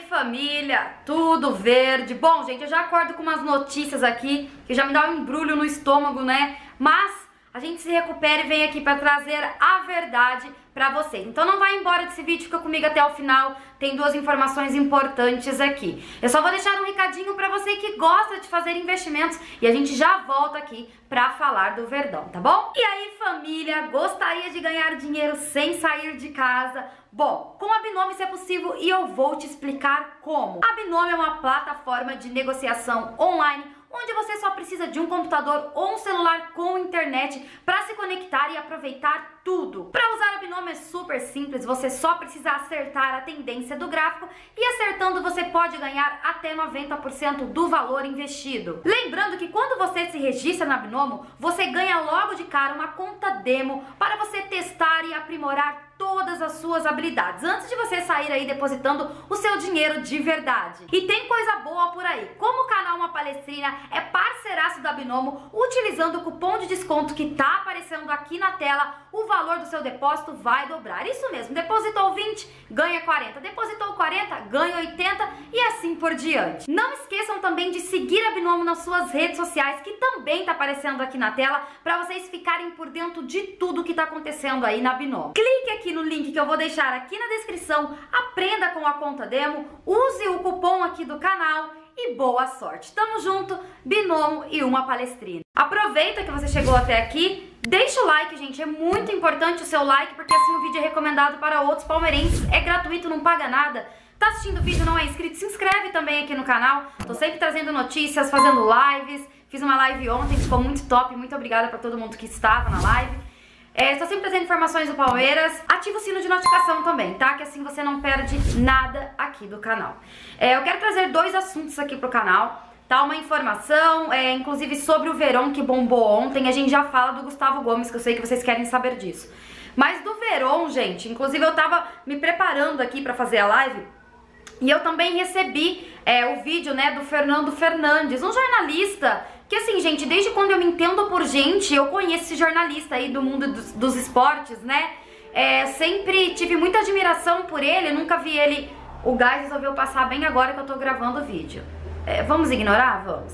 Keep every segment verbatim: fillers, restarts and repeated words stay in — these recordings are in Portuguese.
família, tudo verde? Bom, gente, eu já acordo com umas notícias aqui que já me dá um embrulho no estômago, né? Mas a gente se recupera e vem aqui pra trazer a verdade pra vocês. Então não vai embora desse vídeo, fica comigo até o final, tem duas informações importantes aqui. Eu só vou deixar um recadinho pra você que gosta de fazer investimentos e a gente já volta aqui pra falar do Verdão, tá bom? E aí, família, gostaria de ganhar dinheiro sem sair de casa? Bom, com a Binome isso é possível e eu vou te explicar como. A Binome é uma plataforma de negociação online onde você só precisa de um computador ou um celular com internet para se conectar e aproveitar tudo. Para usar a Binome é super simples, você só precisa acertar a tendência do gráfico e acertando você pode ganhar até noventa por cento do valor investido. Lembrando que quando você se registra na Binome, você ganha logo de cara uma conta demo para você testar e aprimorar todas as suas habilidades, antes de você sair aí depositando o seu dinheiro de verdade. E tem coisa boa por aí, como o canal Uma Palestrina é parceiraço da Binome, utilizando o cupom de desconto que tá aparecendo aqui na tela, o valor do seu depósito vai dobrar. Isso mesmo, depositou vinte, ganha quarenta, depositou quarenta, ganha oitenta e assim por diante. Não esqueçam também de seguir a Binome nas suas redes sociais, que também tá aparecendo aqui na tela, para vocês ficarem por dentro de tudo que tá acontecendo aí na Binome. Clique aqui no link que eu vou deixar aqui na descrição, aprenda com a conta demo, use o cupom aqui do canal e boa sorte. Tamo junto, Binome e Uma Palestrina. Aproveita que você chegou até aqui, deixa o like, gente, é muito importante o seu like, porque assim o vídeo é recomendado para outros palmeirenses, é gratuito, não paga nada. Tá assistindo o vídeo, não é inscrito? Se inscreve também aqui no canal, tô sempre trazendo notícias, fazendo lives, fiz uma live ontem, ficou muito top, muito obrigada para todo mundo que estava na live. É, estou sempre trazendo informações do Palmeiras. Ativa o sino de notificação também, tá? Que assim você não perde nada aqui do canal. É, eu quero trazer dois assuntos aqui pro canal, tá? Uma informação, é, inclusive sobre o Verón que bombou ontem. A gente já fala do Gustavo Gomes, que eu sei que vocês querem saber disso. Mas do Verón, gente, inclusive eu tava me preparando aqui pra fazer a live e eu também recebi é, o vídeo, né, do Fernando Fernandes, um jornalista que, assim, gente, desde quando eu me entendo por gente, eu conheço esse jornalista aí do mundo dos, dos esportes, né? É, sempre tive muita admiração por ele, nunca vi ele... O gás resolveu passar bem agora que eu tô gravando o vídeo. É, vamos ignorar? Vamos.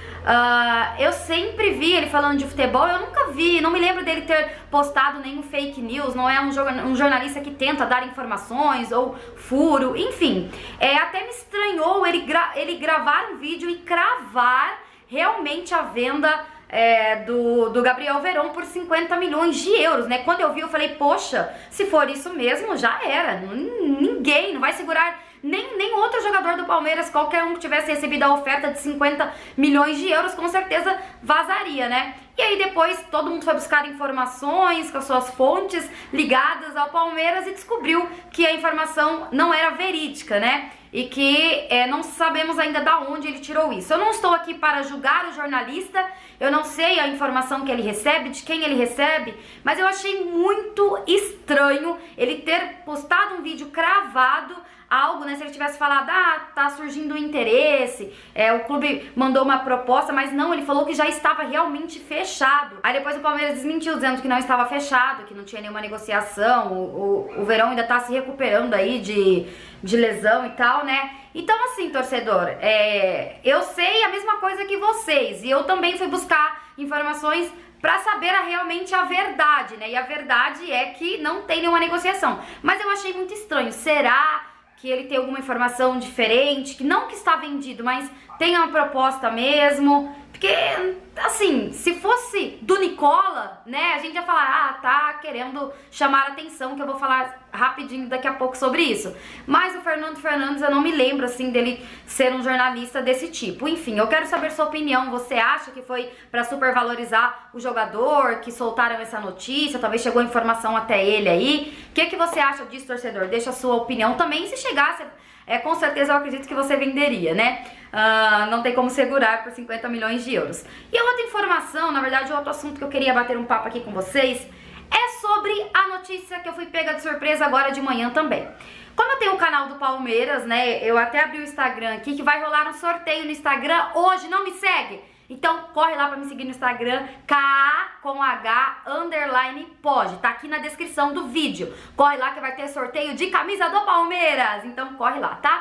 Uh, eu sempre vi ele falando de futebol, eu nunca vi, não me lembro dele ter postado nenhum fake news, não é um, um jornalista que tenta dar informações ou furo, enfim. É, até me estranhou ele, gra ele gravar um vídeo e cravar realmente a venda é, do, do Gabriel Verón por cinquenta milhões de euros, né? Quando eu vi eu falei, poxa, se for isso mesmo, já era, ninguém, não vai segurar nem, nem outro jogador do Palmeiras, qualquer um que tivesse recebido a oferta de cinquenta milhões de euros, com certeza vazaria, né? E aí depois todo mundo foi buscar informações com as suas fontes ligadas ao Palmeiras e descobriu que a informação não era verídica, né? E que é, não sabemos ainda da onde ele tirou isso. Eu não estou aqui para julgar o jornalista, eu não sei a informação que ele recebe, de quem ele recebe, mas eu achei muito estranho ele ter postado um vídeo cravado, algo, né, se ele tivesse falado, ah, tá surgindo um interesse, é, o clube mandou uma proposta, mas não, ele falou que já estava realmente fechado. Aí depois o Palmeiras desmentiu, dizendo que não estava fechado, que não tinha nenhuma negociação, o, o, o Verón ainda tá se recuperando aí de, de lesão e tal, né? Então assim, torcedor, é, eu sei a mesma coisa que vocês, e eu também fui buscar informações pra saber a, realmente a verdade, né? E a verdade é que não tem nenhuma negociação. Mas eu achei muito estranho, será que ele tem alguma informação diferente, que não que está vendido, mas tem uma proposta mesmo? Porque, assim, se fosse do Nicola, né, a gente ia falar, ah, tá querendo chamar a atenção, que eu vou falar rapidinho daqui a pouco sobre isso. Mas o Fernando Fernandes, eu não me lembro, assim, dele ser um jornalista desse tipo. Enfim, eu quero saber sua opinião. Você acha que foi pra supervalorizar o jogador, que soltaram essa notícia, talvez chegou informação até ele aí? O que, que você acha disso, torcedor? Deixa a sua opinião também. Se chegasse, é, com certeza eu acredito que você venderia, né? Uh, não tem como segurar por cinquenta milhões de euros. E a outra informação, na verdade, o outro assunto que eu queria bater um papo aqui com vocês é sobre a notícia que eu fui pega de surpresa agora de manhã também. Como eu tenho o canal do Palmeiras, né, eu até abri o Instagram aqui, que vai rolar um sorteio no Instagram hoje, não me segue? Então corre lá pra me seguir no Instagram, K com H underline pode, tá aqui na descrição do vídeo. Corre lá que vai ter sorteio de camisa do Palmeiras, então corre lá, tá?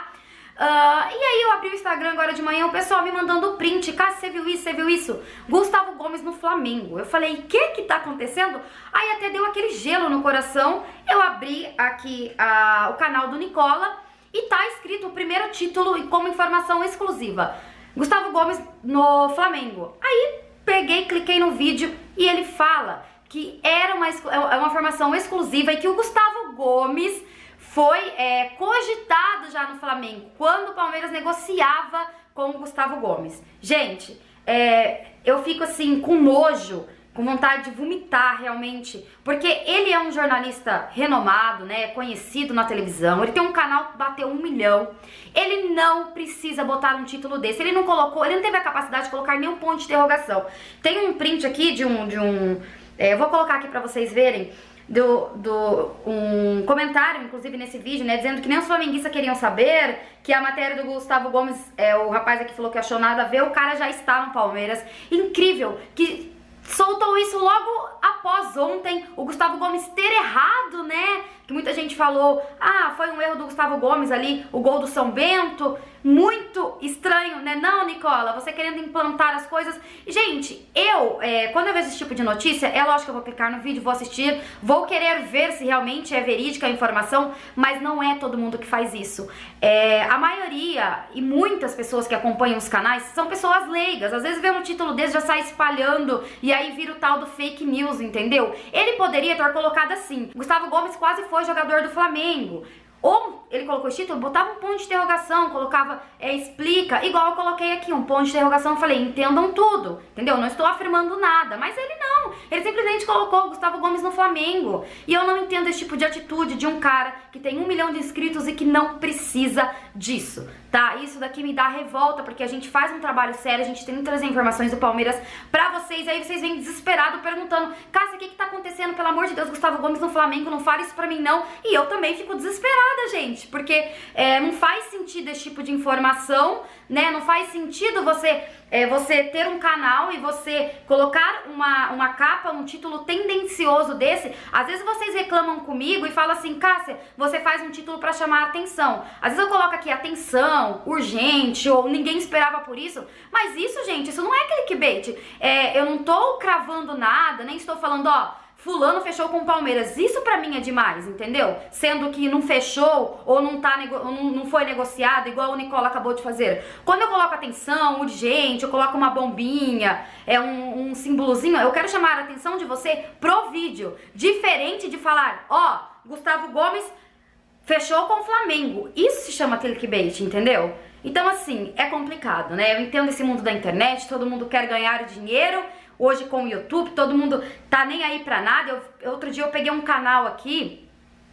Uh, e aí eu abri o Instagram agora de manhã, o pessoal me mandando print. Cássio, você viu isso, você viu isso? Gustavo Gomes no Flamengo. Eu falei, o que que tá acontecendo? Aí até deu aquele gelo no coração. Eu abri aqui uh, o canal do Nicola e tá escrito o primeiro título e como informação exclusiva: Gustavo Gomes no Flamengo. Aí peguei, cliquei no vídeo e ele fala que era uma, é uma informação exclusiva e que o Gustavo Gomes foi é, cogitado já no Flamengo, quando o Palmeiras negociava com o Gustavo Gomes. Gente, é, eu fico assim com nojo, com vontade de vomitar realmente, porque ele é um jornalista renomado, né, conhecido na televisão, ele tem um canal que bateu um milhão, ele não precisa botar um título desse, ele não colocou, ele não teve a capacidade de colocar nenhum ponto de interrogação. Tem um print aqui de um, de um é, eu vou colocar aqui pra vocês verem, Do, do, um comentário, inclusive nesse vídeo, né, dizendo que nem os flamenguistas queriam saber, que a matéria do Gustavo Gomes, é, o rapaz aqui falou que achou nada a ver, o cara já está no Palmeiras. Incrível, que soltou isso logo após ontem o Gustavo Gomes ter errado, né, que muita gente falou, ah, foi um erro do Gustavo Gomes ali, o gol do São Bento. Muito estranho, né? Não, Nicola, você querendo implantar as coisas. Gente, eu, é, quando eu vejo esse tipo de notícia, é lógico que eu vou clicar no vídeo, vou assistir, vou querer ver se realmente é verídica a informação, mas não é todo mundo que faz isso. É, a maioria e muitas pessoas que acompanham os canais são pessoas leigas. Às vezes vê um título desse, já sai espalhando e aí vira o tal do fake news, entendeu? Ele poderia ter colocado assim: Gustavo Gomes quase foi jogador do Flamengo. Ou ele colocou esse título, botava um ponto de interrogação, colocava, é, explica, igual eu coloquei aqui, um ponto de interrogação, eu falei, entendam tudo, entendeu? Não estou afirmando nada, mas ele não, ele simplesmente colocou Gustavo Gomes no Flamengo. E eu não entendo esse tipo de atitude de um cara que tem um milhão de inscritos e que não precisa disso, tá? Isso daqui me dá revolta, porque a gente faz um trabalho sério, a gente tem que trazer informações do Palmeiras pra vocês, aí vocês vêm desesperados perguntando, Cássia, o que que tá acontecendo? Pelo amor de Deus, Gustavo Gomes no Flamengo, não fala isso pra mim não. E eu também fico desesperada, gente, porque é, não faz sentido esse tipo de informação, né? Não faz sentido você, é, você ter um canal e você colocar uma, uma capa, um título tendencioso desse. Às vezes vocês reclamam comigo e falam assim, Cássia, você faz um título pra chamar a atenção. Às vezes eu coloco aqui atenção, urgente, ou ninguém esperava por isso, mas isso, gente, isso não é clickbait. É, eu não tô cravando nada, nem estou falando, ó, fulano fechou com o Palmeiras. Isso pra mim é demais, entendeu? Sendo que não fechou ou não, tá nego... não, não foi negociado, igual o Nicola acabou de fazer. Quando eu coloco atenção, urgente, eu coloco uma bombinha, é um, um símbolozinho, eu quero chamar a atenção de você pro vídeo. Diferente de falar, ó, Gustavo Gomes fechou com o Flamengo. Isso se chama clickbait, entendeu? Então assim, é complicado, né? Eu entendo esse mundo da internet, todo mundo quer ganhar dinheiro. Hoje com o YouTube, todo mundo tá nem aí pra nada. Eu, outro dia eu peguei um canal aqui,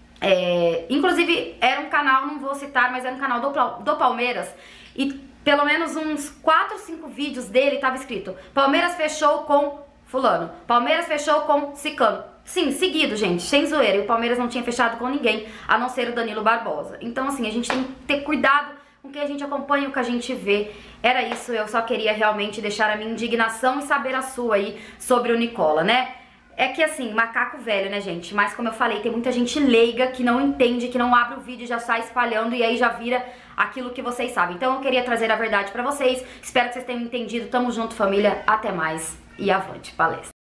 é, inclusive era um canal, não vou citar, mas era um canal do, do Palmeiras, e pelo menos uns quatro, cinco vídeos dele tava escrito, Palmeiras fechou com fulano, Palmeiras fechou com ciclano. Sim, seguido, gente, sem zoeira, e o Palmeiras não tinha fechado com ninguém, a não ser o Danilo Barbosa. Então assim, a gente tem que ter cuidado com o que a gente acompanha, o que a gente vê. Era isso, eu só queria realmente deixar a minha indignação e saber a sua aí sobre o Nicola, né? É que assim, macaco velho, né, gente? Mas como eu falei, tem muita gente leiga que não entende, que não abre o vídeo e já sai espalhando e aí já vira aquilo que vocês sabem. Então eu queria trazer a verdade pra vocês. Espero que vocês tenham entendido. Tamo junto, família. Até mais e avante palestra.